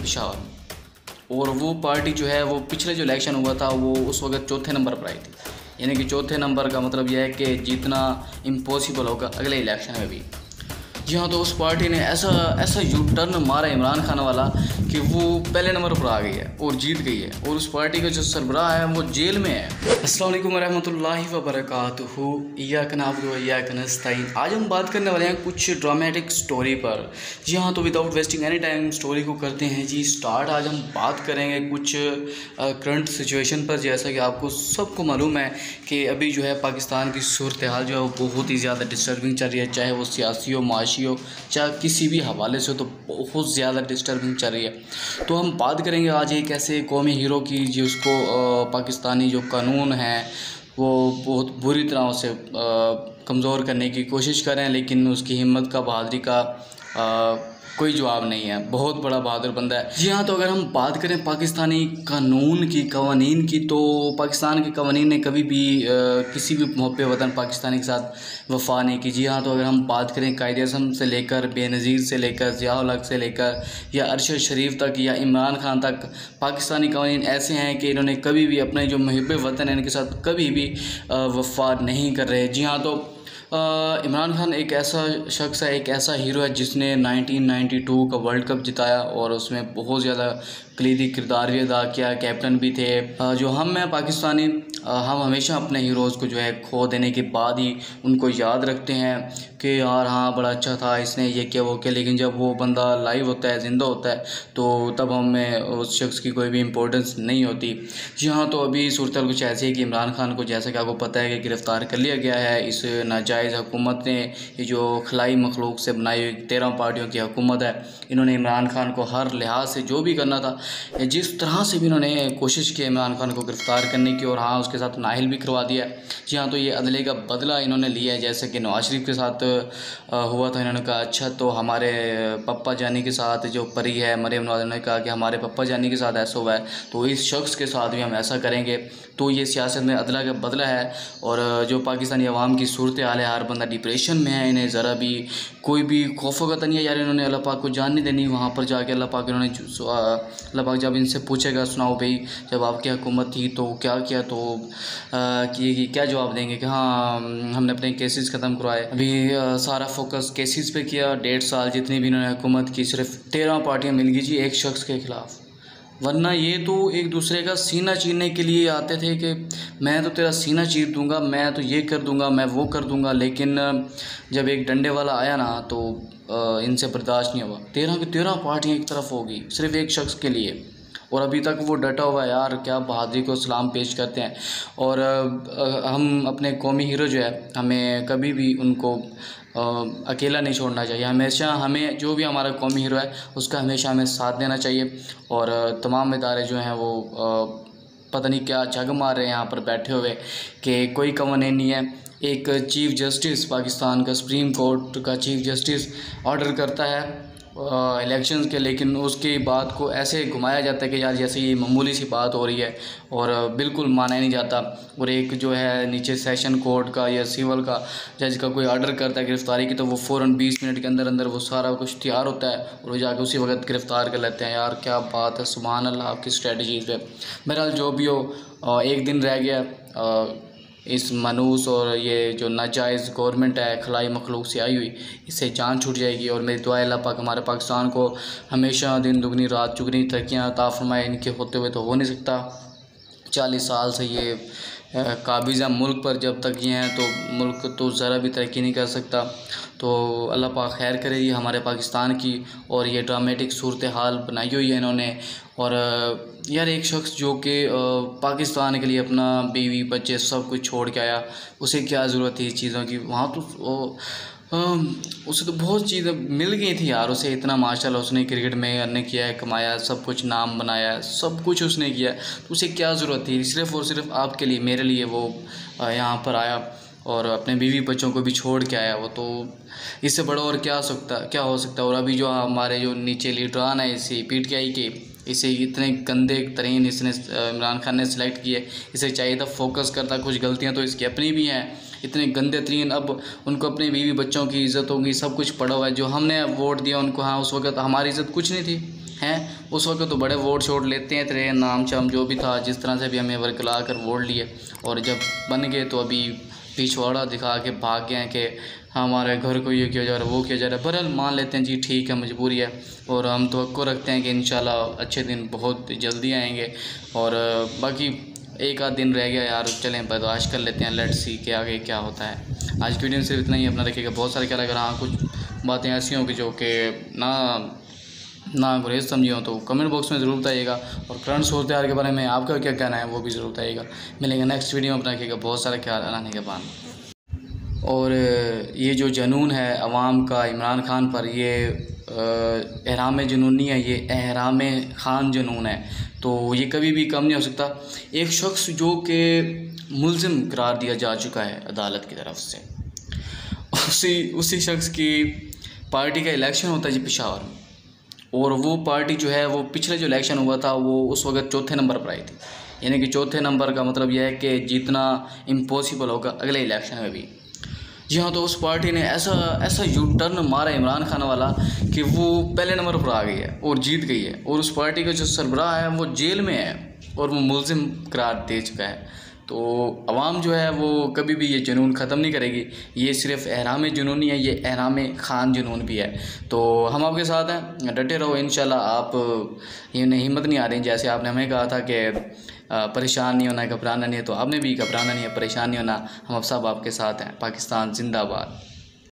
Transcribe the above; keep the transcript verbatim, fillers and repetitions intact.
पेशावर, और वो पार्टी जो है वो पिछले जो इलेक्शन हुआ था वो उस वक्त चौथे नंबर पर आई थी। यानी कि चौथे नंबर का मतलब यह है कि जीतना इम्पॉसिबल होगा अगले इलेक्शन में भी। जी हाँ, तो उस पार्टी ने ऐसा ऐसा यू टर्न मारा इमरान खान वाला कि वो पहले नंबर पर आ गई है और जीत गई है, और उस पार्टी का जो सरबराह है वो जेल में है। अस्सलाम वालेकुम वरहमतुल्लाहि वबरकातुहू, इय्याक नअबुदु व इय्याक नस्तईन। आज हम बात करने वाले हैं कुछ ड्रामेटिक स्टोरी पर। जी हाँ, तो without wasting any time story को करते हैं जी स्टार्ट। आज हम बात करेंगे कुछ करंट सिचुएशन पर। जैसा कि आपको सबको मालूम है कि अभी जो है पाकिस्तान की सूरत हाल जो है वो बहुत ही ज़्यादा डिस्टर्बिंग चल रही है, चाहे वो सियासी हो, माशी हो, चाहे किसी भी हवाले से हो, तो बहुत ज़्यादा डिस्टर्बिंग चल रही है। तो हम बात करेंगे आज एक ऐसे कौमी हीरो की जिसको पाकिस्तानी जो कानून है वो बहुत बुरी तरह से कमज़ोर करने की कोशिश कर रहे हैं, लेकिन उसकी हिम्मत का, बहादुरी का आ, कोई जवाब नहीं है। बहुत बड़ा बहादुर बंदा है। जी हाँ, तो अगर हम बात करें पाकिस्तानी कानून की, कवानीन की, तो पाकिस्तान के कवानीन ने कभी भी आ, किसी भी मुहब्बे वतन पाकिस्तानी के साथ वफा नहीं की। जी हाँ, तो अगर हम बात करें कायदे आज़म से लेकर, बेनज़ीर से लेकर, ज़िया-उल हक़ से लेकर या अरशद शरीफ तक या इमरान खान तक, पाकिस्तानी कवानीन ऐसे हैं कि इन्होंने कभी भी अपने जो मुहब्बे वतन है इनके साथ कभी भी वफा नहीं कर रहे। जी हाँ, तो इमरान खान एक ऐसा शख्स है, एक ऐसा हीरो है जिसने नाइनटीन नाइंटी टू का वर्ल्ड कप जिताया और उसमें बहुत ज़्यादा कलीदी किरदार भी अदा किया, कैप्टन भी थे। जो हम हैं पाकिस्तानी, हम हमेशा अपने हीरोज़ को जो है खो देने के बाद ही उनको याद रखते हैं कि यार हाँ बड़ा अच्छा था, इसने ये किया वो किया, लेकिन जब वो बंदा लाइव होता है, ज़िंदा होता है, तो तब हमें उस शख्स की कोई भी इम्पोर्टेंस नहीं होती। जी हाँ, तो अभी सूरत कुछ ऐसी है कि इमरान खान को, जैसा कि आपको पता है, कि गिरफ़्तार कर लिया गया है। इस नाजायज़ हुकूमत ने, ये जो खलाई मखलूक से बनाई हुई तेरह पार्टियों की हुकूमत है, इन्होंने इमरान खान को हर लिहाज से जो भी करना था, जिस तरह से भी इन्होंने कोशिश की इमरान खान को गिरफ़्तार करने की, और हाँ उसके साथ नाहिल भी करवा दिया। जी हाँ, तो ये अदले का बदला इन्होंने लिया है। जैसे कि नवाज शरीफ के साथ हुआ था, इन्होंने कहा अच्छा तो हमारे पप्पा जानी के साथ जो परी है मरियम नवाज, ने कहा कि हमारे पप्पा जानी के साथ ऐसा हुआ है तो इस शख्स के साथ भी हम ऐसा करेंगे। तो ये सियासत में अदला का बदला है। और जो पाकिस्तानी अवाम की सूरत हाल है, हर बंदा डिप्रेशन में है, इन्हें ज़रा भी कोई भी खौफ का नहीं है यार। इन्होंने अल्लाह पाक को जान नहीं देनी। वहाँ पर जाके अल्लाह पाक इन्होंने अल्लाह पाक जब इनसे पूछेगा सुनाओ भाई जब आपकी हुकूमत थी तो क्या किया, तो कि क्या जवाब देंगे कि हाँ हमने अपने केसेस ख़त्म करवाए। अभी आ, सारा फोकस केसेस पे किया। डेढ़ साल जितनी भी इन्होंने हुकूमत की, सिर्फ तेरह पार्टियाँ मिल गई जी एक शख्स के ख़िलाफ़, वरना ये तो एक दूसरे का सीना चीरने के लिए आते थे कि मैं तो तेरा सीना चीर दूंगा, मैं तो ये कर दूंगा, मैं वो कर दूंगा। लेकिन जब एक डंडे वाला आया ना तो इनसे बर्दाश्त नहीं हुआ। तेरह की तेरह पार्टियाँ एक तरफ होगी सिर्फ एक शख्स के लिए, और अभी तक वो डटा हुआ है। यार क्या बहादुरी को सलाम पेश करते हैं। और हम अपने कौमी हीरो जो है, हमें कभी भी उनको आ, अकेला नहीं छोड़ना चाहिए। हमेशा हमें जो भी हमारा कौमी हीरो है उसका हमेशा हमें साथ देना चाहिए। और तमाम इदारे जो हैं वो आ, पता नहीं क्या जग मार रहे हैं यहाँ पर बैठे हुए कि कोई कवानीन नहीं है। एक चीफ़ जस्टिस, पाकिस्तान का सुप्रीम कोर्ट का चीफ़ जस्टिस ऑर्डर करता है इलेक्शंस के, लेकिन उसकी बात को ऐसे घुमाया जाता है कि यार जैसे ये मामूली सी बात हो रही है, और बिल्कुल माना ही नहीं जाता। और एक जो है नीचे सेशन कोर्ट का या सिविल का जज का कोई ऑर्डर करता है गिरफ़्तारी की, तो वो फ़ौरन बीस मिनट के अंदर अंदर वो सारा कुछ तैयार होता है और वो जाके उसी वक्त गिरफ़्तार कर लेते हैं। यार क्या बात है, सुभान अल्लाह आपकी स्ट्रेटजीज़ पे। बहरहाल जो भी हो, एक दिन रह गया इस मनूस और ये जो नाजायज़ गवर्नमेंट है खलाई मखलूक से आई हुई, इससे जान छूट जाएगी। और मेरी दुआ अल्लाह पाक हमारे पाकिस्तान को हमेशा दिन दुगनी रात चुगनी तरक्कियाँ अता फरमाए। इनके होते हुए तो हो नहीं सकता। चालीस साल से ये काबिज़ा मुल्क पर जब तक ये हैं तो मुल्क तो ज़रा भी तरक्की नहीं कर सकता। तो अल्लाह पाक खैर करे ये हमारे पाकिस्तान की। और ये ड्रामेटिक सूरत हाल बनाई हुई है इन्होंने। और यार एक शख्स जो कि पाकिस्तान के लिए अपना बीवी बच्चे सब कुछ छोड़ के आया, उसे क्या ज़रूरत थी इस चीज़ों की। वहाँ तो उसे तो बहुत चीज़ें मिल गई थी यार। उसे इतना माशाल्लाह उसने क्रिकेट में अर्न किया है, कमाया, सब कुछ नाम बनाया, सब कुछ उसने किया, तो उसे क्या ज़रूरत थी सिर्फ़ और सिर्फ आपके लिए, मेरे लिए वो यहाँ पर आया और अपने बीवी बच्चों को भी छोड़ के आया। वो तो इससे बड़ा और क्या सकता क्या हो सकता है। और अभी जो हमारे जो नीचे लीडरान है इसी पी टी आई के, इसे इतने गंदे तरीन इसने इमरान खान ने सिलेक्ट किए। इसे चाहिए था फोकस करता, कुछ गलतियां तो इसकी अपनी भी हैं, इतने गंदे तरीन। अब उनको अपने बीवी बच्चों की इज़्ज़त होगी, सब कुछ पड़ा हुआ है। जो हमने वोट दिया उनको, हाँ उस वक्त हमारी इज़्ज़त कुछ नहीं थी हैं, उस वक्त तो बड़े वोट शोट लेते हैं, तेरे नाम चम जो भी था, जिस तरह से भी हमें वर्कला कर वोट लिए, और जब बन गए तो अभी पिछवाड़ा दिखा के भाग गए हैं कि हमारे घर को ये किया जा रहा है, वो किया जा रहा है। बहरहाल मान लेते हैं जी, ठीक है, मजबूरी है, और हम तवक्को रखते हैं कि इंशाल्लाह अच्छे दिन बहुत जल्दी आएंगे। और बाकी एक आध दिन रह गया यार, चलें बर्दाश्त कर लेते हैं, लेट्स सी के आगे क्या होता है। आज की वीडियो में सिर्फ इतना ही, अपना रखिएगा बहुत सारे ख्याल। अगर हाँ कुछ बातें ऐसी हों कि जो कि ना ना गुरेज समझी हो तो कमेंट बॉक्स में ज़रूर बताइएगा, और करंट सूरत हाल के बारे में आपका क्या कहना है वो भी ज़रूर बताइएगा। मिलेंगे नेक्स्ट वीडियो में, अपना रखिएगा बहुत सारे ख्याल। अल्लाह के बाद। और ये जो जुनून है अवाम का इमरान खान पर, ये एहराम जुनून नहीं है, ये एहराम खान जुनून है, तो ये कभी भी कम नहीं हो सकता। एक शख्स जो कि मुल्ज़िम करार दिया जा चुका है अदालत की तरफ से, उसी उसी शख्स की पार्टी का इलेक्शन होता है जी पेशावर में, और वो पार्टी जो है वो पिछले जो इलेक्शन हुआ था वो उस वक्त चौथे नंबर पर आई थी। यानी कि चौथे नंबर का मतलब यह है कि जीतना इम्पॉसिबल होगा अगले इलेक्शन में भी। जी हाँ, तो उस पार्टी ने ऐसा ऐसा यू टर्न मारा इमरान खान वाला कि वो पहले नंबर पर आ गई है और जीत गई है, और उस पार्टी का जो सरबराह है वो जेल में है और वो मुल्ज़िम करार दे चुका है। तो अवाम जो है वो कभी भी ये जुनून ख़त्म नहीं करेगी। ये सिर्फ एहराम जुनून नहीं है, ये एहराम खान जुनून भी है। तो हम आपके साथ हैं, डटे रहो इंशाल्लाह। आप ये हिम्मत नहीं आ रही, जैसे आपने हमें कहा था कि परेशान नहीं होना, घबराना नहीं है, तो आपने भी घबराना नहीं है, परेशान नहीं होना। हम अब सब आपके साथ हैं। पाकिस्तान जिंदाबाद।